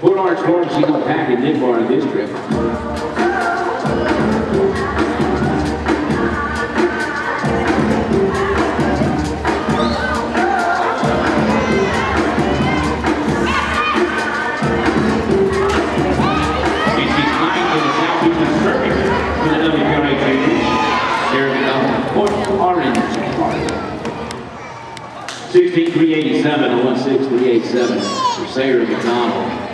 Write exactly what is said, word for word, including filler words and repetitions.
Four large forms, she's going to pack in Nick Bar this trip. sixteen three eighty-seven, oh one six three eight seven for Sarah McDonald.